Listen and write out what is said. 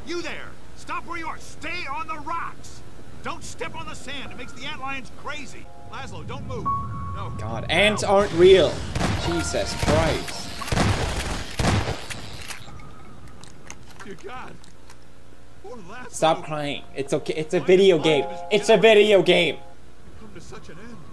You there! Stop where you are! Stay on the rocks! Don't step on the sand. It makes the antlions crazy. Laszlo, don't move. No. God, ants aren't real. Jesus Christ. Dear God. Poor Laszlo. Stop crying. It's okay. It's a video game. It's a video game. Come to such an end.